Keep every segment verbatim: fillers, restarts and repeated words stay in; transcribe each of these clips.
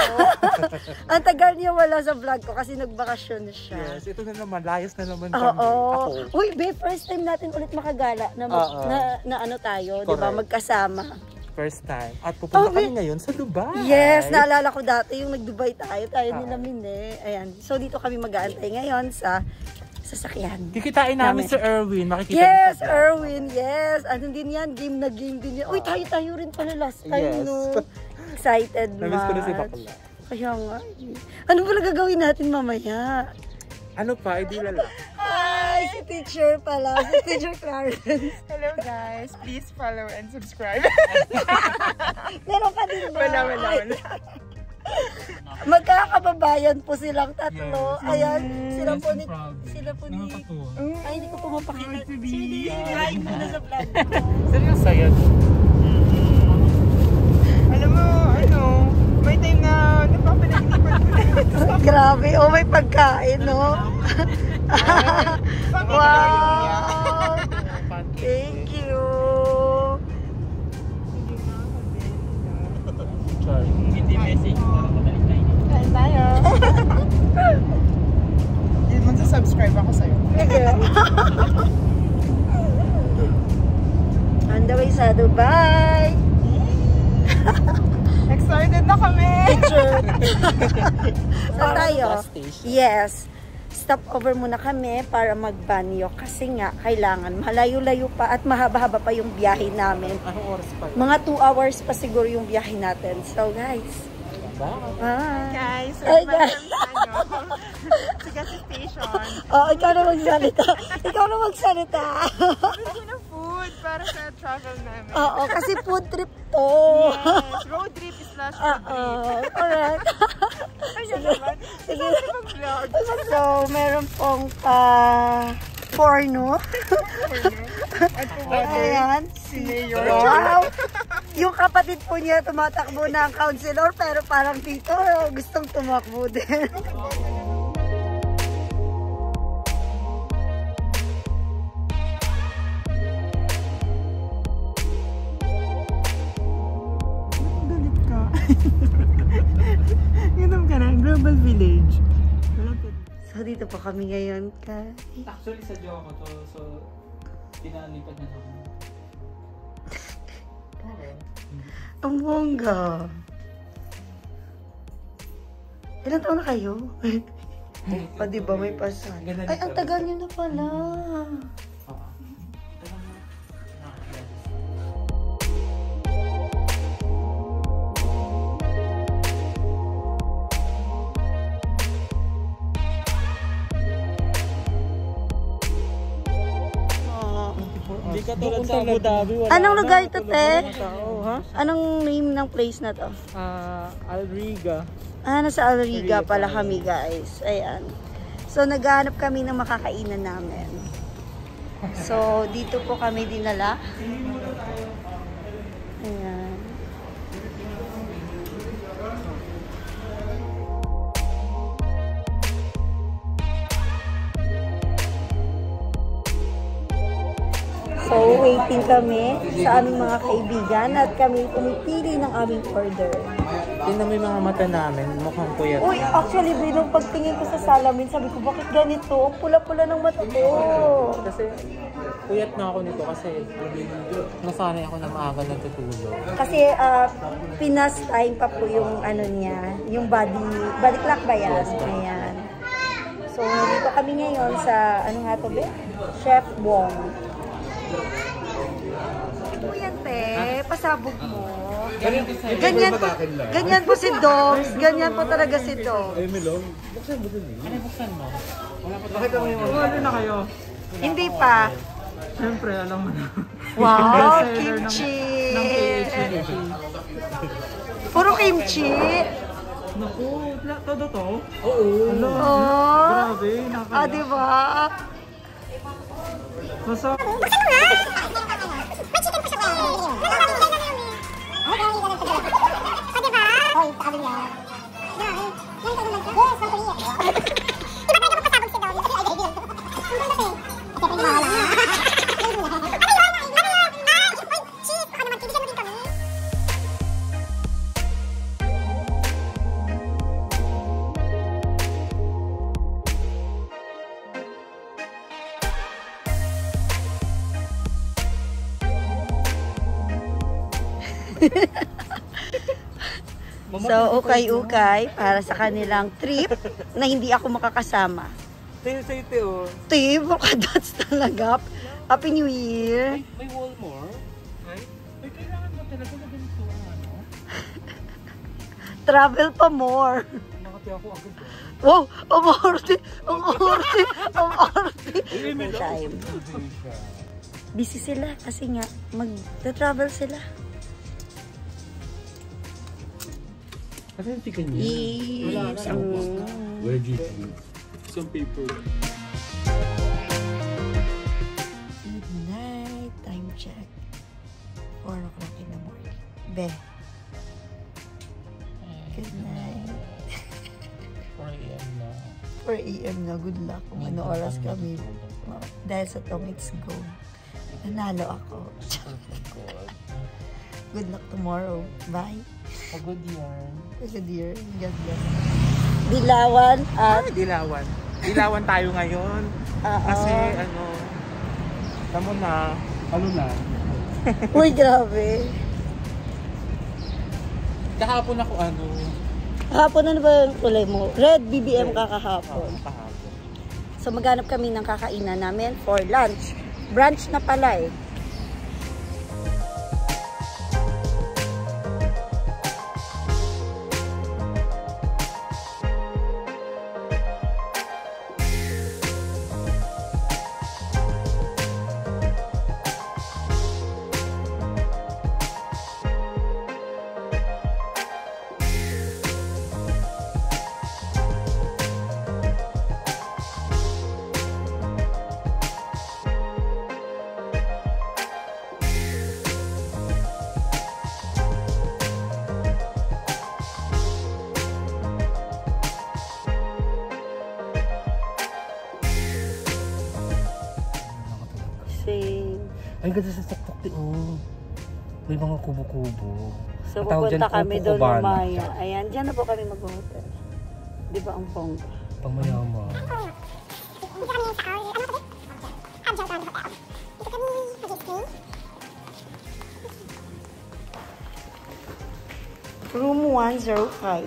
Ang tagal niya wala sa vlog ko kasi nagbakasyon siya. Yes, ito na naman. Layas na naman kami. Oo. Ako. Uy, babe, first time natin ulit makagala na, mag, na, na ano tayo, di ba, magkasama. First time. At pupunta oh, kami ngayon sa Dubai. Yes, naalala ko dati yung nag-Dubai tayo. Tayo uh, nila Mine. Ayan. So, dito kami mag-aantay ngayon sa sasakyan. Kikitain namin, namin si Erwin. Makikita yes, Erwin. Yes. Ano din yan? Game na game din yan. Uy, tayo-tayo rin pala last time, yes. No? Excited, ma. Namiss ko na si Bakla. Kaya nga. Ano pala gagawin natin mamaya? Ano pa? Hindi lala. Ay, si teacher pala. Si teacher Clarence. Hello guys. Please follow and subscribe. Meron ka din ba? Wala, wala, wala. Magkakababayan po silang tatlo. Yes. Ayan, sila po ni... Sila po ni... Ay, hindi ko po mapakita. Sige, kain mo na sa vlog. Seryoso yan? Alam mo, ano, may time na napapanagipan ko. Grabe, oh, may pagkain, no? Wow! Thank you! Hindi message para madaling tayo. Kain tayo! Hindi mo subscribe ako sa'yo. On the way sa Dubai! Excited na kami! Picture! Saan tayo? Yes. Stop over muna kami para magbanyo kasi nga kailangan malayo-layo pa at mahaba-haba pa yung biyahe namin. Anong oras pa? Mga two hours pa siguro yung biyahe natin. So guys, bye! Guys, we're back from Sagasi Station. Oh, ikaw na magsalita. Ikaw na magsalita. Bili na food para sa travel namin. Oo, kasi food trip to. Yes, road trip slash food trip. Oo, correct. Ayun naman. Sige. So, meron pong pa porno. At ayan. Si Mayor. Wow. Yung kapatid po niya tumatakbo na ang counselor pero parang dito gustong tumakbo din. Galit ka. Ganun ka na. Global Village. So, dito po kami ngayon ka. Actually, sa jowa ko to. So, pinalipat na ako. Ang bongga. Ilan taon na kayo? O, diba may pasal? Ay, ang tagal niyo na pala. Hindi ka tulad sa Abu Dhabi. Anong lugar ito, te? Anong name ng place na to? Ah, Alriga. Ah, nasa Alriga pala kami, guys. Ayan. So, naghahanap kami ng makakainan namin. So, dito po kami dinala. Ayan. So, waiting kami sa aming mga kaibigan at kami pumipili ng aming order. Tingnan mo yung mga mata namin, mukhang puyat. Uy, actually, Bri, nung pagtingin ko sa salamin, sabi ko, bakit ganito? Ang pula-pula ng mata ko. Kasi, puyat na ako nito kasi nasanay ako na maaga natutulog. Kasi, uh, Pinas time pa po yung ano niya, yung body, body clock ba yan? Ayan. So, dito kami ngayon sa, ano nga to, Be? Chef Wong. Ito yan, te. Pasabog mo. Ganyan po, ganyan po si Dogs. Ganyan po talaga si Dogs. Ay, Melong. Buksan mo dun eh. Ano buksan mo? Bakit mo yung wala na kayo? Hindi pa. Siyempre, alam mo na. Wow, kimchi. Ng P H D. Puro kimchi. Naku, todo to? Oo. Ano? Oh. Grabe, nakakaya. Ah, diba? Masa... So, ukay-ukay para sa kanilang trip na hindi ako makakasama. Sa'yo, sa'yo, Teo. Tip, dots talaga. Happy New Year! May wall more? Ay? May kailangan mo talaga na ganito ang ano? Travel pa more. Nakati ako agad ba? Wow! Ang arte! Ang arte! Ang arte! Full time. Busy sila kasi nga mag-travel sila. Kasi yung tikan niya. Yes! ang- Where do you some paper? Good night. Time check. four o'clock in the morning. Be. Good night. four A M na. four A M na. Good luck. Kung ano oras kami. Dahil sa Tomits Go. Nanalo ako. Good luck tomorrow. Bye. Pagod yan. Good year. God bless. Dilawan at... Ay, dilawan. Dilawan tayo ngayon. Uh, Kasi, ano, tamo na. Ano na? Uy, grabe. Kahapon ako ano. Kahapon ano ba yung kulay mo? Red B B M ka kahapon. Oh, kahapon. So maghanap kami ng kakainan namin for lunch. Brunch na pala eh. Ay, ganda sa tuktok oh. May mga kubo-kubo. So Matawag pupunta dyan, kami Kubo doon Cubana. mamaya. Ayan, dyan na po kami mag-hotel. Di ba ang pongga? Pang mayaman. Room one oh five.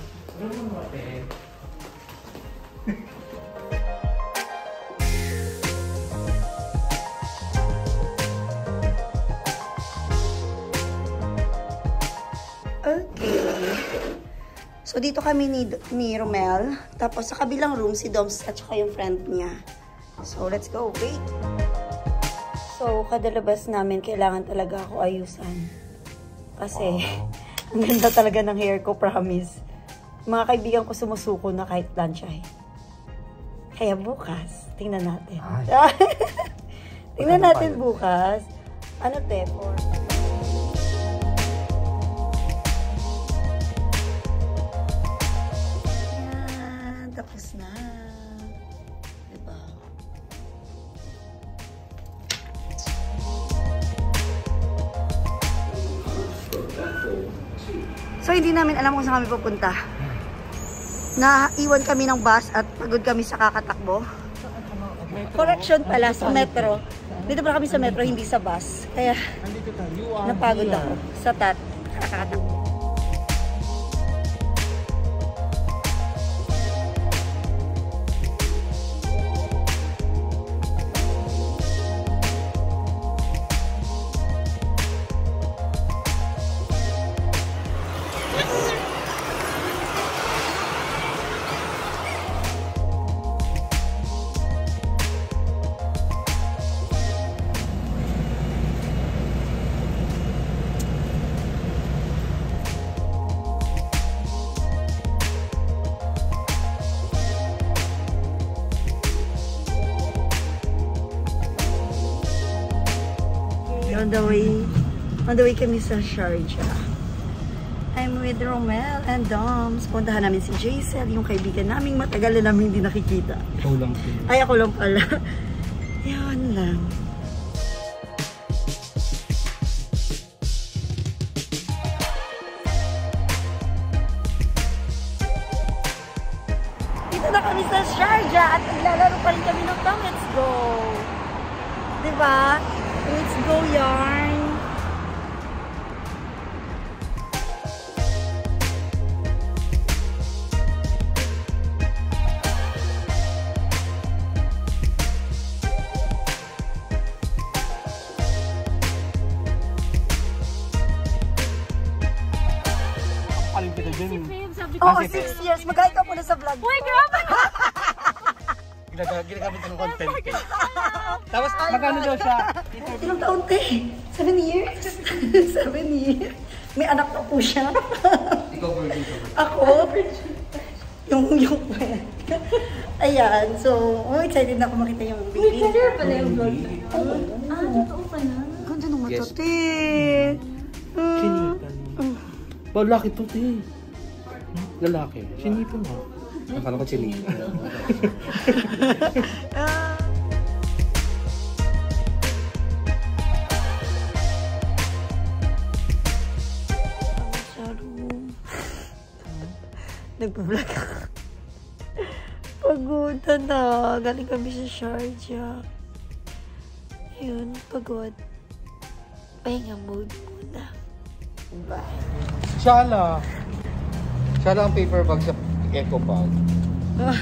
Okay. So, dito kami ni, ni Romel. Tapos, sa kabilang room, si Doms at saka yung friend niya. So, let's go. Wait. So, kadalabas namin, kailangan talaga ako ayusan. Kasi, oh. Ang ganda talaga ng hair ko, promise. Mga kaibigan ko sumusuko na kahit plansyahe. Kaya bukas, tingnan natin. Tingnan natin bukas. Ano, te? For... Tapos na. Diba? So, hindi namin alam kung saan kami pupunta. Naiwan kami ng bus at pagod kami sa kakatakbo. Correction pala, sa metro. Dito pala kami sa metro, hindi sa bus. Kaya, napagod ako sa tat kakatakbo. On the way, on the way kami sa Sharjah. I'm with Romel and Doms. Puntahan namin si Jaisel, yung kaibigan naming matagal na namin hindi nakikita. Ikaw lang po. Ay, ako lang pala. Yan lang. Dito na kami sa Sharjah at naglalaro pa rin kami ng Let's Go. Diba? Let's go, yarn. sabi ko. Oo, oh, six years. Mag-hi ka muna sa vlog ko. Uy, grabe! Ginagamit ng content eh. Tapos, magkano daw siya? Ilang taon, te? Seven years? Seven years. May anak na po siya. Ikaw, virgin ka. Ako? Yung, yung friend. Ayan, so, oh, excited na ako makita yung baby. Uy, clear pala yung vlog na. Oo. Ah, totoo pala. Ganda nung mata, Yes. te. Mm. Chinipan. Ba, laki to, te. Lalaki. Chinito mo. Akala ko chinito. Ah. Nagpa-vlog ako. Pagod na. Galing kami sa Sharjah. Ayun, pagod. Pahinga mode muna. Bye. Shala. Shala ang paper bag sa eco bag. Ah.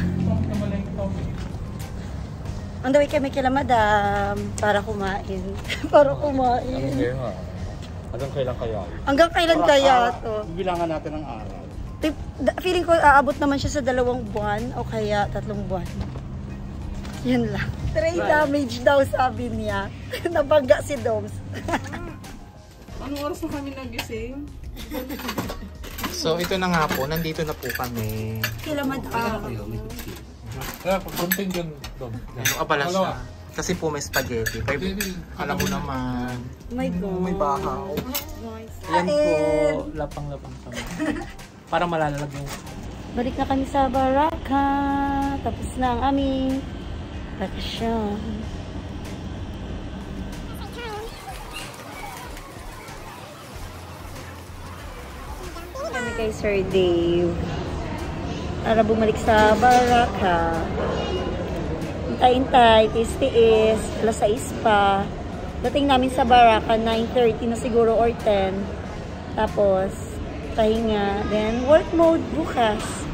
On the way kami kila madam para kumain. para kumain. Kaya nga. Hanggang kailan kaya? Hanggang kailan kaya to? Bilangan natin ang araw. Feeling ko aabot naman siya sa dalawang buwan o kaya tatlong buwan. Yun lang. Tray damage daw sabi niya. Nabangga si Doms. Anong oras na kami nagising? So, ito na nga po. Nandito na po kami. Kila madam. Kaya, pag-content yun, Dom. Ano ka pala siya? Kasi po may spaghetti. Pero alam mo naman. My God. May bahaw. Yan po, lapang-lapang kami. Para malalalag yung... Balik na kami sa Baraka. Tapos na ang aming bakasyon. Kami kay Sir Dave. Para bumalik sa Baraka. Hintay-hintay, tiis-tiis, alas sais pa. Dating namin sa Baraka, nine thirty na siguro or ten. Tapos, pahinga. Then, work mode bukas.